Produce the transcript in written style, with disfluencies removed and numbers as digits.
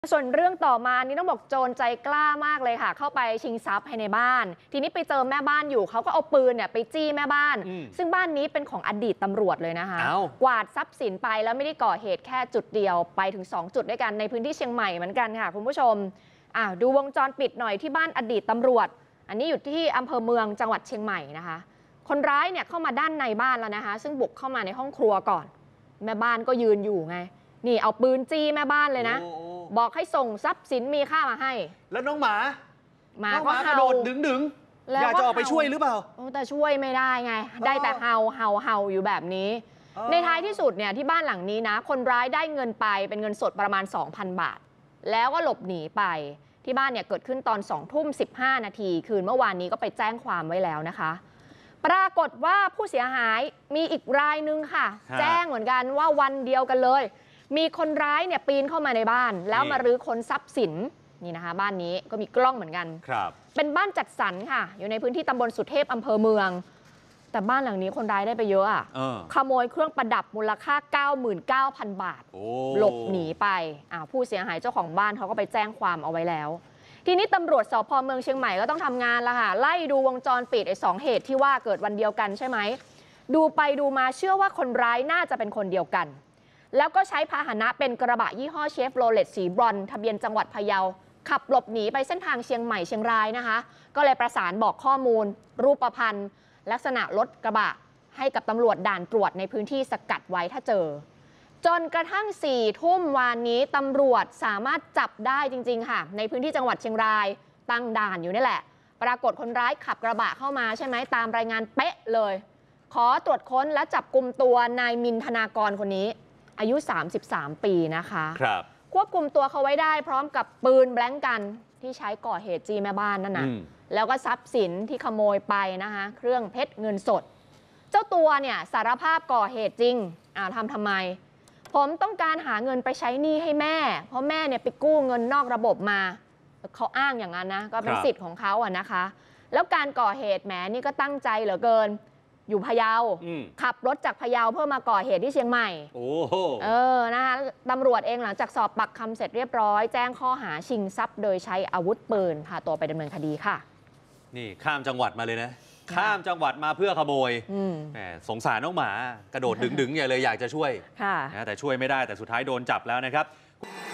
ส่วนเรื่องต่อมานี่ต้องบอกโจรใจกล้ามากเลยค่ะเข้าไปชิงทรัพย์ภายในบ้านทีนี้ไปเจอแม่บ้านอยู่เขาก็เอาปืนเนี่ยไปจี้แม่บ้านซึ่งบ้านนี้เป็นของอดีตตำรวจเลยนะคะกวาดทรัพย์สินไปแล้วไม่ได้ก่อเหตุแค่จุดเดียวไปถึง2จุดด้วยกันในพื้นที่เชียงใหม่เหมือนกันค่ะคุณผู้ชมดูวงจรปิดหน่อยที่บ้านอดีตตำรวจอันนี้อยู่ที่อำเภอเมืองจังหวัดเชียงใหม่นะคะคนร้ายเนี่ยเข้ามาด้านในบ้านแล้วนะคะซึ่งบุกเข้ามาในห้องครัวก่อนแม่บ้านก็ยืนอยู่ไงนี่เอาปืนจี้แม่บ้านเลยนะบอกให้ส่งทรัพย์สินมีค่ามาให้แล้วน้องหมาก็กระโดดดึงอยากจะออกไปช่วยหรือเปล่าแต่ช่วยไม่ได้ไงได้แต่เห่าอยู่แบบนี้ในท้ายที่สุดเนี่ยที่บ้านหลังนี้นะคนร้ายได้เงินไปเป็นเงินสดประมาณ 2,000 บาทแล้วก็หลบหนีไปที่บ้านเนี่ยเกิดขึ้นตอน 20:15 นาทีคืนเมื่อวานนี้ก็ไปแจ้งความไว้แล้วนะคะปรากฏว่าผู้เสียหายมีอีกรายนึงค่ะแจ้งเหมือนกันว่าวันเดียวกันเลยมีคนร้ายเนี่ยปีนเข้ามาในบ้านแล้วมารื้อค้นทรัพย์สินนี่นะคะบ้านนี้ก็มีกล้องเหมือนกันเป็นบ้านจัดสรรค่ะอยู่ในพื้นที่ตำบลสุเทพอำเภอเมืองแต่บ้านหลังนี้คนร้ายได้ไปเยอะขโมยเครื่องประดับมูลค่า 99,000 บาทหลบหนีไปผู้เสียหายเจ้าของบ้านเขาก็ไปแจ้งความเอาไว้แล้วทีนี้ตำรวจสพเมืองเชียงใหม่ก็ต้องทำงานละค่ะไล่ดูวงจรปิด2 เหตุที่ว่าเกิดวันเดียวกันใช่ไหมดูไปดูมาเชื่อว่าคนร้ายน่าจะเป็นคนเดียวกันแล้วก็ใช้พาหนะเป็นกระบะยี่ห้อเชฟโรเลตสีบรอนทะเบียนจังหวัดพะเยาขับหลบหนีไปเส้นทางเชียงใหม่เชียงรายนะคะก็เลยประสานบอกข้อมูลรูปพรรณลักษณะรถกระบะให้กับตำรวจด่านตรวจในพื้นที่สกัดไว้ถ้าเจอจนกระทั่ง4 ทุ่มวานนี้ตำรวจสามารถจับได้จริงๆค่ะในพื้นที่จังหวัดเชียงรายตั้งด่านอยู่นี่แหละปรากฏคนร้ายขับกระบะเข้ามาใช่ไหมตามรายงานเป๊ะเลยขอตรวจค้นและจับกุมตัวนายมินธนากรคนนี้อายุ33 ปีนะคะควบคุมตัวเขาไว้ได้พร้อมกับปืนแบล็งกันที่ใช้ก่อเหตุจี้แม่บ้านนั่นนะแล้วก็ทรัพย์สินที่ขโมยไปนะคะเครื่องเพชรเงินสดเจ้าตัวเนี่ยสารภาพก่อเหตุจริงทำไมผมต้องการหาเงินไปใช้หนี้ให้แม่เพราะแม่เนี่ยไปกู้เงินนอกระบบมาเขาอ้างอย่างนั้นนะก็เป็นสิทธิ์ของเขานะคะแล้วการก่อเหตุแหมนี่ก็ตั้งใจเหลือเกินอยู่พะเยาขับรถจากพะเยาเพื่อมาก่อเหตุที่เชียงใหม่นะคะตำรวจเองหลังจากสอบปากคำเสร็จเรียบร้อยแจ้งข้อหาชิงทรัพย์โดยใช้อาวุธปืนพาตัวไปดำเนินคดีค่ะนี่ข้ามจังหวัดมาเลยนะข้ามจังหวัดมาเพื่อขโมยสงสารน้องหมากระโดดดึงๆใหญ่เลยอยากจะช่วยแต่ช่วยไม่ได้แต่สุดท้ายโดนจับแล้วนะครับ